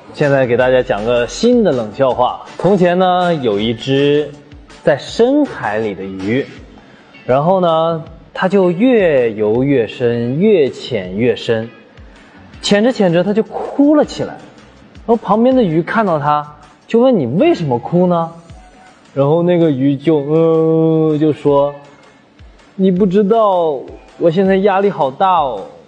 现在给大家讲个新的冷笑话。从前呢，有一只在深海里的鱼，然后呢，它就越游越深，越潜越深，潜着潜着，它就哭了起来。然后旁边的鱼看到它，就问你为什么哭呢？然后那个鱼就说，你不知道，我现在压力好大哦。